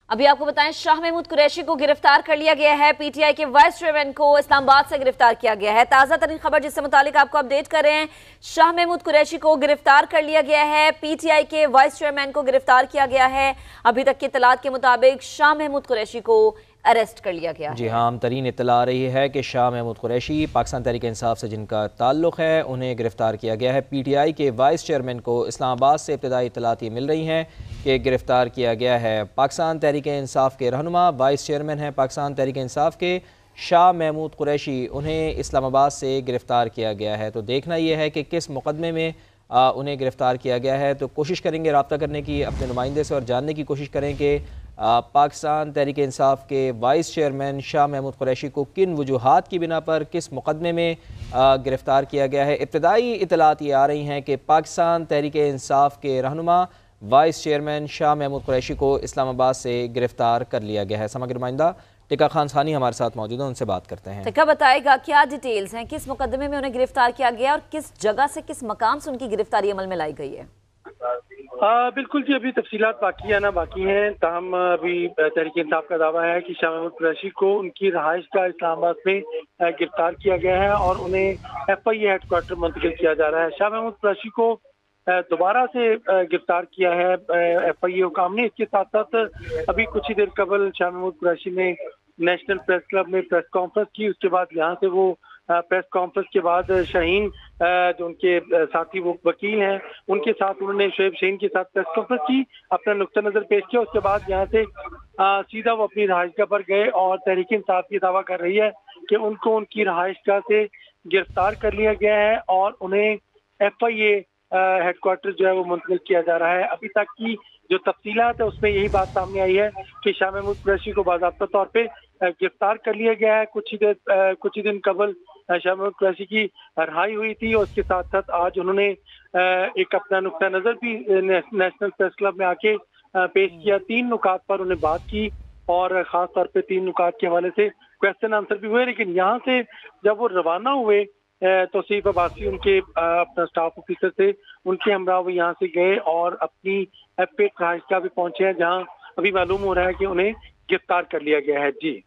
अभी आपको बताएं, शाह महमूद कुरैशी को गिरफ्तार कर लिया गया है। पीटीआई के वाइस चेयरमैन को इस्लामाबाद से गिरफ्तार किया गया है। ताज़ा तरीन खबर जिससे मुतालिक आपको अपडेट कर रहे हैं। शाह महमूद कुरैशी को गिरफ्तार कर लिया गया है। पीटीआई के वाइस चेयरमैन को गिरफ्तार किया गया है। अभी तक की इत्तलात के मुताबिक शाह महमूद कुरैशी को अरेस्ट कर लिया गया है। जी हाँ, तरीन इत्तला आ रही है कि शाह महमूद कुरैशी पाकिस्तान तहरीक इंसाफ से जिनका ताल्लुक़ है उन्हें गिरफ़्तार किया गया है। पीटीआई के वाइस चेयरमैन को इस्लामाबाद से इब्तदाई इत्तलात ये मिल रही हैं कि गिरफ़्तार किया गया है। पाकिस्तान तहरीक इंसाफ के रहनुमा वाइस चेयरमैन हैं पाकिस्तान तहरीक इंसाफ के शाह महमूद कुरैशी, उन्हें इस्लामाबाद से गिरफ़्तार किया गया है। तो देखना यह है कि किस मुकदमे में उन्हें गिरफ़्तार किया गया है। तो कोशिश करेंगे रब्ता करने की अपने नुमाइंदे से और जानने की कोशिश करें कि पाकिस्तान तहरीक इंसाफ के वाइस चेयरमैन शाह महमूद कुरैशी को किन वजूहात की बिना पर किस मुकदमे में गिरफ़्तार किया गया है। इब्तदाई इत्तलात ये आ रही हैं कि पाकिस्तान तहरीक इंसाफ के रहनुमा वाइस चेयरमैन शाह महमूद कुरैशी को इस्लामाबाद से गिरफ़्तार कर लिया गया है। समग्र नुमाइंदा टिका खान सानी हमारे साथ मौजूद हैं, उनसे बात करते हैं। टिका बताएगा क्या डिटेल्स हैं, किस मुकदमे में उन्हें गिरफ्तार किया गया और किस जगह से, किस मकाम से उनकी गिरफ्तारी अमल में लाई गई है। बिल्कुल जी, अभी तफसीलात बाकी हैं। ताहम अभी तहरीक इंसाफ का दावा है कि शाह महमूद कुरैशी को उनकी रहाइश का इस्लामाबाद में गिरफ्तार किया गया है और उन्हें FIA हेडक्वार्टर मुंतकिल किया जा रहा है। शाह महमूद कुरैशी को दोबारा से गिरफ्तार किया है FIA हुकाम ने। इसके साथ साथ अभी कुछ ही देर कबल शाह महमूद कुरैशी ने नेशनल प्रेस क्लब में प्रेस कॉन्फ्रेंस की। उसके बाद यहाँ से वो प्रेस कॉन्फ्रेंस के बाद शाहीन जो उनके साथी वो वकील हैं उनके साथ उन्होंने शोएब शाहीन के साथ प्रेस कॉन्फ्रेंस की, अपना नुक्ता नज़र पेश किया। उसके बाद यहाँ से सीधा वो अपनी रहायशगाह पर गए और तहरीक इंसाफ ये दावा कर रही है कि उनको उनकी रहायशगाह से गिरफ्तार कर लिया गया है और उन्हें FIA हेडक्वार्टर जो है वो मुंतकिल किया जा रहा है। अभी तक की जो तफसीलात है उसमें यही बात सामने आई है कि शाह महमूद कुरैशी को बाज़ाब्ता तौर पे गिरफ्तार कर लिया गया है। कुछ ही दिन कबल शाह महमूद कुरैशी की रिहाई हुई थी और उसके साथ साथ आज उन्होंने एक अपना नुक्ता नज़र भी नेशनल प्रेस क्लब में आके पेश किया। 3 नुकात पर उन्हें बात की और ख़ास तौर पे 3 नुकात के हवाले से क्वेश्चन आंसर भी हुए। लेकिन यहाँ से जब वो रवाना हुए तो तौसीफ अब्बासी उनके अपना स्टाफ ऑफिसर से उनके हमरा वो यहाँ से गए और अपनी FIA रहायशगाह भी पहुंचे हैं, जहाँ अभी मालूम हो रहा है कि उन्हें गिरफ्तार कर लिया गया है। जी।